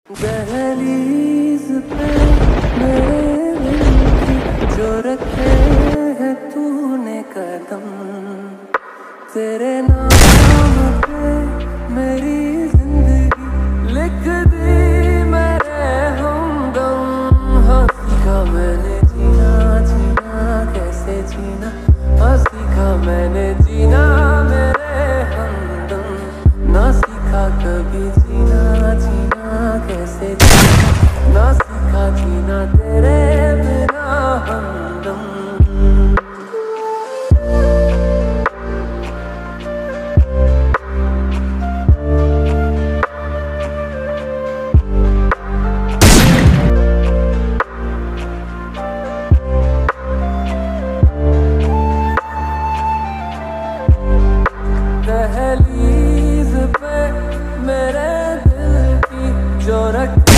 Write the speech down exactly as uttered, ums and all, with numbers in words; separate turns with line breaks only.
दहलीज पे मेरे दिल की जो रखे है तूने कदम, तेरे नाम पे मेरी जिंदगी लिख दी मेरे हमदम। हाँ सीखा मैंने जीना जीना कैसे जीना, हाँ सीखा मैंने जीना मेरे हमदम। ना सीखा कभी जीना जीना कैसे जीना, ना सीखा जीना तेरे बिना हमदम। दहलीज पे मेरे दिल की जो रख